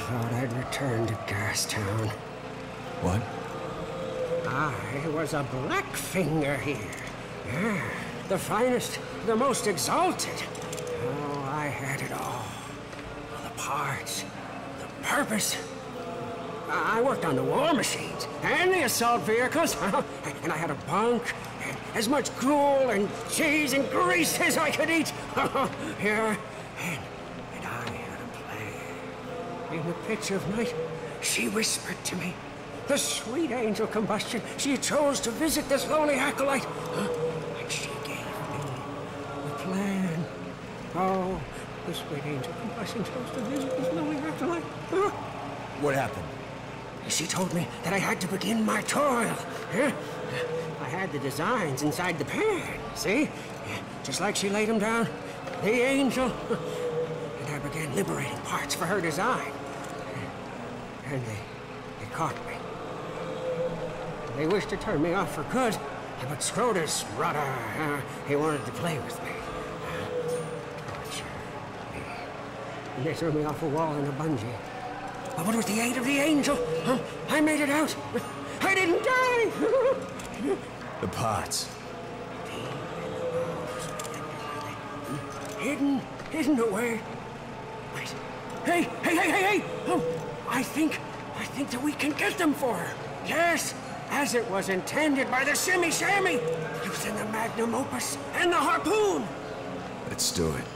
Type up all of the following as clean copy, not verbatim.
thought I'd return to Gastown. What? I was a Blackfinger here. Yeah, the finest, the most exalted. Oh, I had it all. The parts, the purpose. I worked on the war machines and the assault vehicles, and I had a bunk, and as much gruel and cheese and grease as I could eat. Here, and I had a plan. In the pitch of night, she whispered to me, the sweet angel Combustion, she chose to visit this lowly acolyte, and she gave me the plan. Oh, the sweet angel Combustion chose to visit this lowly acolyte. What happened? She told me that I had to begin my toil. I had the designs inside the pan, see? Just like she laid them down, the angel. And I began liberating parts for her design. And they caught me. They wished to turn me off for good, but Scrotus, brother, he wanted to play with me. Torture me. And they threw me off a wall in a bungee. But with the aid of the angel, I made it out. I didn't die. The pots. Hidden away. Wait. Hey. Oh, I think that we can get them for her. Yes, as it was intended by the Shimmy Shammy, using the magnum opus and the harpoon. Let's do it.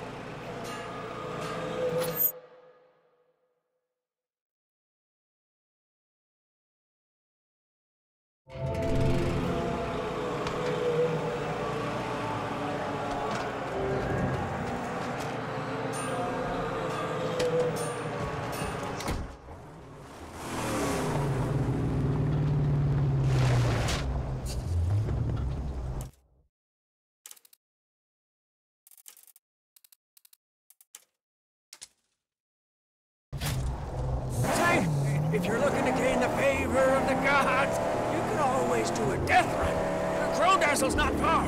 If you're looking to gain the favor of the gods, you can always do a death run. Crodazzle's not far.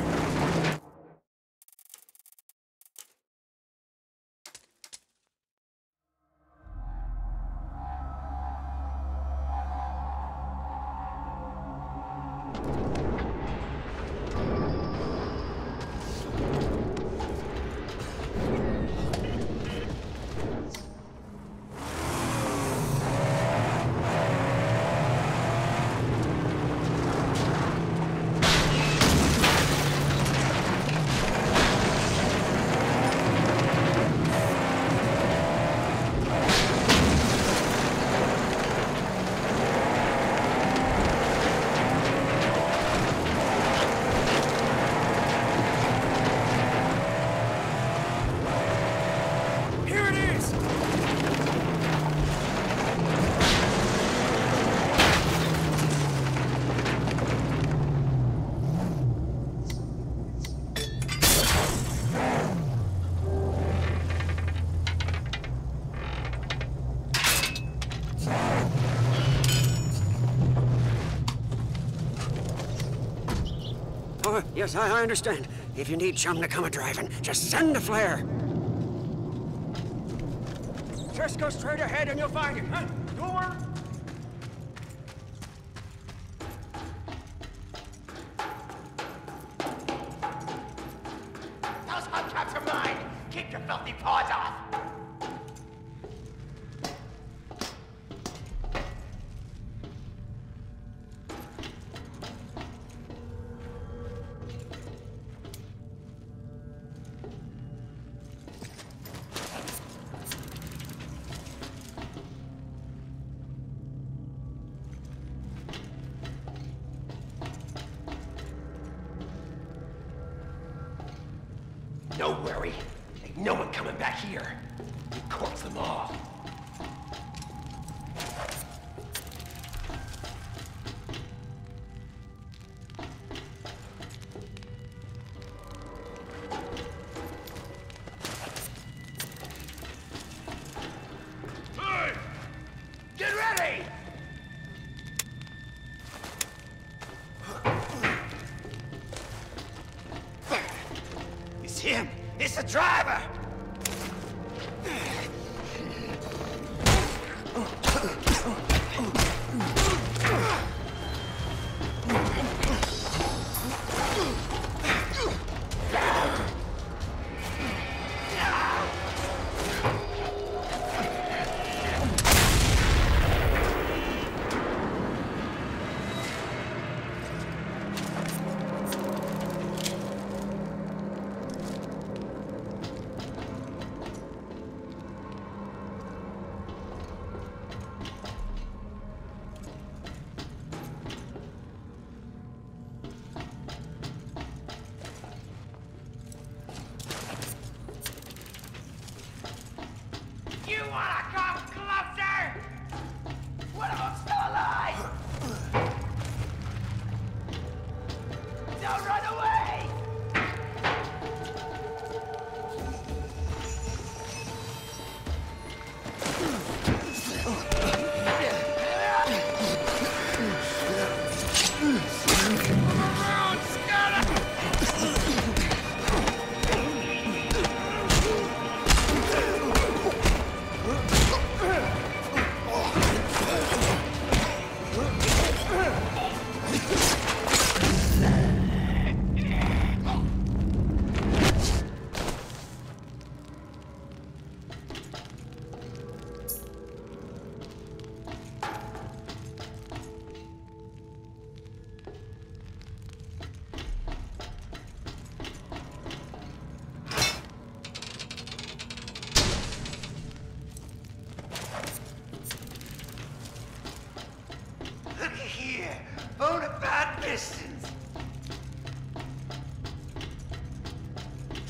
Oh, yes, I understand. If you need chum to come a-driving, just send a flare. Just go straight ahead and you'll find it, huh? Door! Those hubcaps are mine! Keep your filthy paws off! No worry. Ain't no one coming back here. We corpse them all. Hey! Get ready! It's him! It's the driver!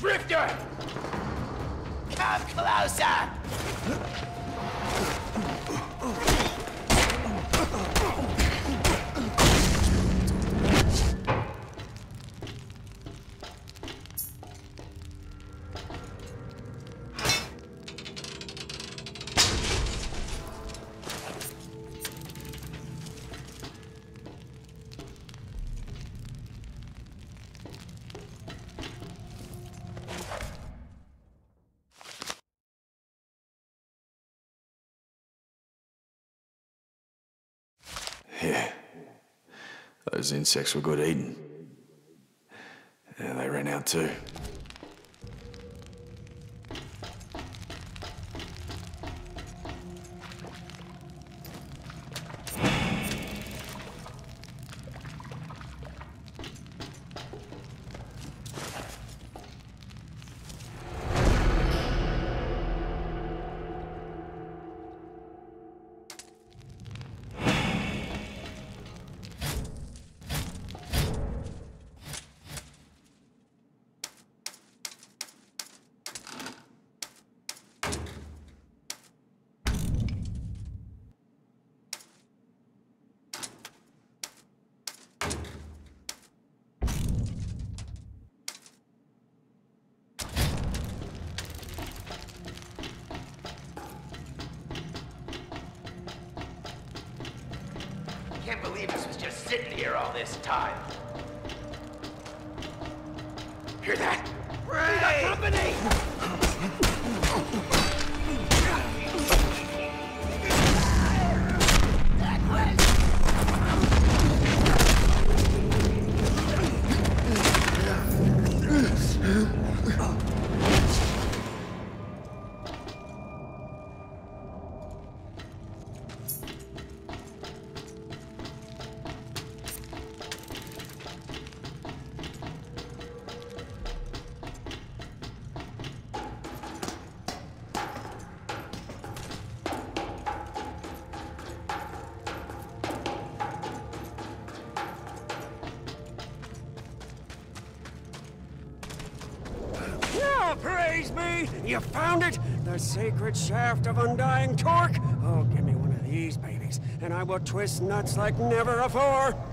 Drifter! Come closer! Yeah. Those insects were good eating. Yeah, they ran out too. Can't believe this was just sitting here all this time. Hear that? We got company! Praise me! You found it! The sacred shaft of undying torque! Oh, give me one of these babies, and I will twist nuts like never before!